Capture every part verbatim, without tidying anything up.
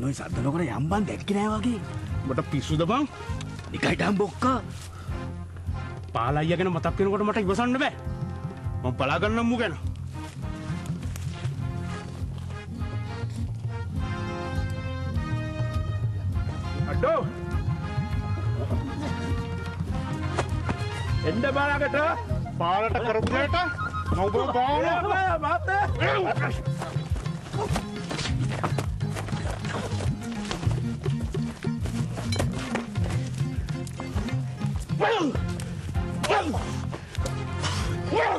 ඔන්න ඔය සද්ද නොකර යම්බන් දැක්කේ නෑ වගේ. උඹට පිස්සුද බං? නිකයිටම් බොක්කා. පාලයිය ගැන මතක් වෙනකොට මට ඉවසන්න බෑ. මම බලා ගන්නම් මු ගැන. අඩෝ. එන්න බලාකට පාලට කරපු දෙයට මම ඔබ බානවා මාතේ. Well! Well! Well!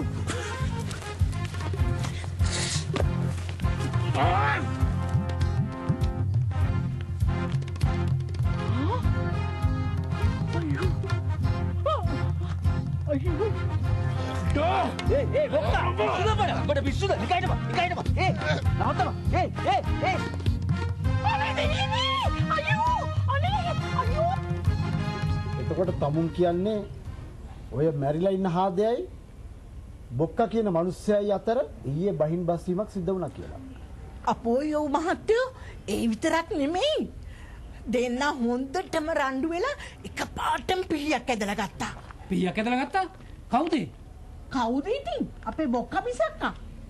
Ah! Hey, hey, bokka! Sudah pada, pada bisu dah. Dikai nama, dikai nama. Hey, lawan nama. Hey, hey, hey. Anak ini, ayo, anak, ayo. එතකොට තමුන් කියන්නේ ඔය මැරිලා ඉන්න හාදයයි බොක්කා කියන මිනිස්සයයි අතර ඊයේ බහින් බස් වීමක් සිද්ධ වුණා කියලා. අපෝ යෝ මහත්තයෝ ඒ විතරක් නෙමෙයි. දෙන්න හොඳටම රණ්ඩු වෙලා එකපාරටම පිහියක් ඇදලා ගත්තා. පිහියක් ඇදලා ගත්තා? කවුද? කවුද ඉතින්? අපේ බොක්කා මිසක්කා.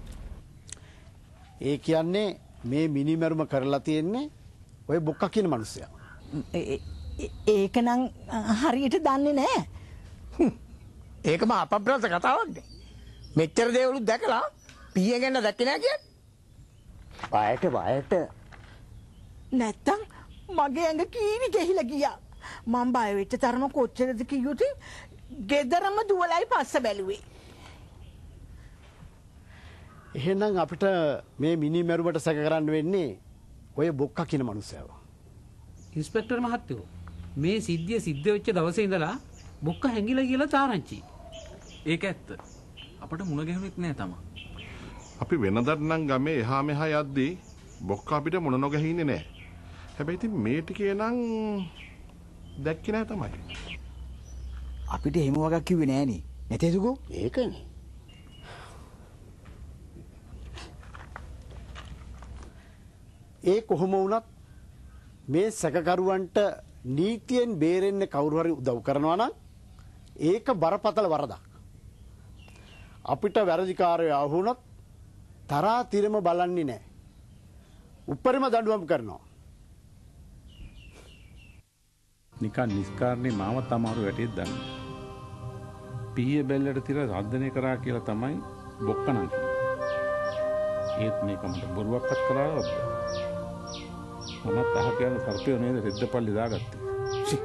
ඒ කියන්නේ මේ මිනිමරුම කරලා තියෙන්නේ ඔය බොක්කා කියන මිනිස්සයා. ඒක නම් හරියට දන්නේ නැහැ. ඒකම අපබ්‍රස කතාවක්ද? මෙච්චර දේවලුත් දැකලා පීය ගැන දැක්කේ නැහැ කියන්නේ. බයට බයට නැත්තම් මගේ ඇඟ කීරි ගහිලා ගියා. මම බය වෙච්ච තරම කොච්චරද කිව්වොත් ගෙදරම දුවලයි පස්ස බැලුවේ. එහෙනම් අපිට මේ මිනිමරුමට සැක කරන්න වෙන්නේ ඔය බොක්කා කියන මිනිස්සයාව. ඉන්ස්පෙක්ටර් මහත්තයෝ මේ සිද්ධිය සිද්ධ වෙච්ච දවසේ ඉඳලා බොක්ක හැංගිලා කියලා තාරංචි. ඒක ඇත්ත. අපිට මුණ ගැහුනෙත් නෑ තමා. අපි වෙනදත් නම් ගමේ එහා මෙහා යද්දී බොක්ක අපිට මුණ නොගැහින්නේ නෑ. හැබැයි ඉතින් මේ ටිකේ නම් දැක්කේ නෑ තමයි. අපිට එහෙම වගක් කිව්වේ නෑනේ. නැතේසුකෝ? ඒකනේ. ඒ කොහොම වුණත් මේ සැකකරුවන්ට නීතියෙන් බේරෙන්න කවුරු හරි උදව් කරනවා නම් ඒක බරපතල වරදක්. අපිට වැරදිකාරයෝ ආවුනොත් තරහා තිරම බලන්නේ නැහැ. උපරිම දඬුවම් කරනවා. නිකන් නිස්කාරණේ මාව තමාරු වැටෙද්ද දන්නේ. පීය බෙල්ලට තිර රද්දනේ කරා කියලා තමයි බොක්කනම් කිව්වේ. ඒත් මේක මට බොරුවක්වත් කරාවද? මමත් අහ කියන සර්පය නේද රෙද්දපල්ලි දාගත්තේ. චි.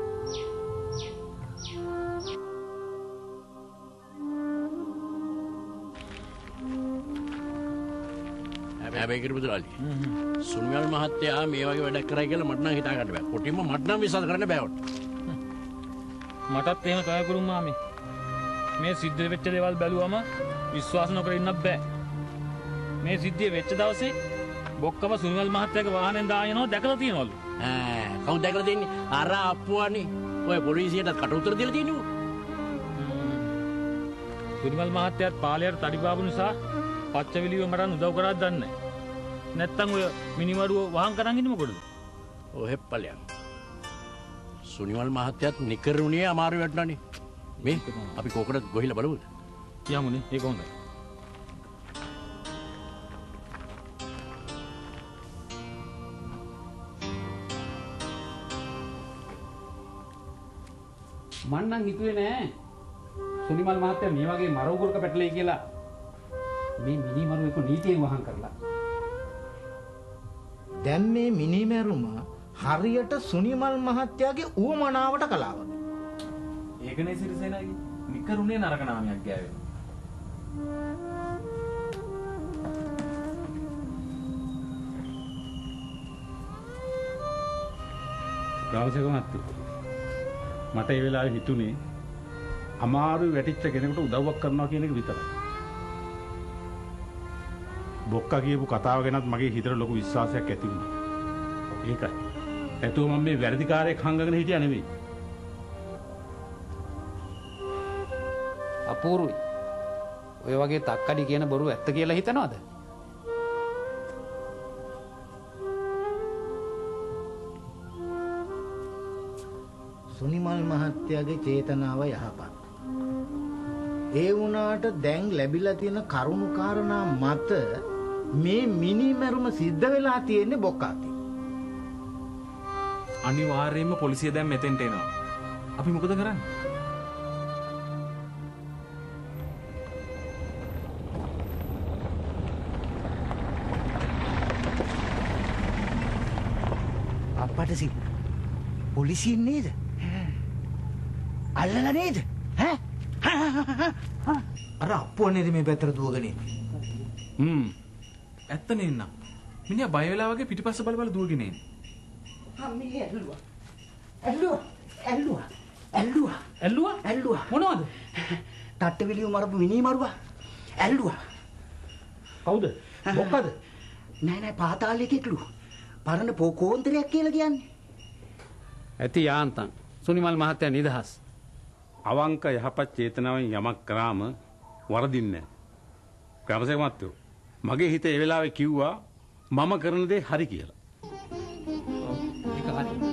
හැබැයි කිරිබුදුලාලි. සුනිල් මහත්තයා මේ වගේ වැඩක් කරයි කියලා මට නම් හිතා ගන්න බෑ. කොටින්ම මට නම් විශ්වාස කරන්න බෑ වට. මටත් එහෙම තමයි ගුරු මාමේ. මේ සිද්ධ වෙච්ච දේවල් බැලුවම විශ්වාස නොකර ඉන්න බෑ. මේ සිද්ධිය වෙච්ච දවසේ බොක්කම සුනිල් මහත්තයාගේ වාහනෙන් දායනෝ දැකලා තියෙනවලු. ඈ කවුද දැකලා තියන්නේ? අර අප්පුවානේ. ඔය පොලිසියට කට උතර දීලා තියෙන්නේ. සුනිල් මහත්තයාත් පාලයට තඩි බාපු නිසා පච්චවිලිව මට උදව් කරාද දන්නේ නැහැ. නැත්තම් ඔය මිනිමරුව වහන් කරන් ඉන්නේ මොකටද? ඔය හෙප්පලයන්. සුනිල් මහත්තයාත් නිකරුණේ අමාරු වෙටනනේ. මේ අපි කෝකටත් ගොහිලා බලමුද? යමුනේ. ඒක හොඳයි. මං නම් හිතුවේ නෑ සුනිමල් මහත්තයා මේ වගේ මරවුගුරක පැටලෙයි කියලා. මේ මිනිමරු එක නීතියෙන් වහන් කරලා. දැන් මේ මිනිමරුම හරියට සුනිමල් මහත්තයාගේ ඌමනාවට කළා වගේ. ඒකනේ සිරිසේනාගේ නිකරුණේ නරක නාමයක් ගෑවෙන. රාවසේක මහත්තයෝ මට ඒ වෙලාවේ හිතුනේ අමාරු වැටිච්ච කෙනෙකුට උදව්වක් කරනවා කියන එක විතරයි. බොක්කා කියපු කතාව ගැනත් මගේ හිතට ලොකු විශ්වාසයක් ඇති වුණා. ඒකයි. නැතුව මම මේ වැරදිකාරයෙක් හංගගෙන හිටියා නෙවෙයි. අපූර්වයි. ඔය වගේ තක්කඩි කියන බොරු ඇත්ත කියලා හිතනවද? සුනිමල් මහත්තයාගේ චේතනාව යහපත්. ඒ වුණාට දැන් ලැබිලා තියෙන කරුණු කාරණා මත මේ මිනිමරුම සිද්ධ වෙලා තියෙන්නේ බොක්කාති. අනිවාර්යයෙන්ම පොලිසිය දැන් මෙතෙන්ට එනවා. අපි මොකද කරන්නේ? අපට සි පොලිසියෙන් නේද? අල්ලලා නේද? ඈ? අර අප්පුව නේද මේ පැත්තට දුවගෙන ඉන්නේ. හ්ම්. ඇත්ත නේන්න. මිනිහා බය වෙලා වගේ පිටිපස්ස බල බල දුවගෙන එන්නේ. අම්මේ ඇල්ලුවා. ඇල්ලුවා. ඇල්ලුවා. ඇල්ලුවා. ඇල්ලුවා? ඇල්ලුවා. මොනවද? තට්ටවිලිය මරපු මිනි මරුවා. ඇල්ලුවා. කවුද? මොකද? නෑ නෑ පාතාලයේ කෙක්ලු. පරණ පොකෝන්තරයක් කියලා කියන්නේ. ඇති යාන්තම් සුනිමල් මහත්තයා නිදහස්. අවංක යහපත් චේතනාවෙන් යමක් කරාම වරදින්නේ නැහැ. ග්‍රාමසේවක මහත්තයෝ මගේ හිත ඒ වෙලාවේ කිව්වා මම කරන දේ හරි කියලා. ඒක හරි.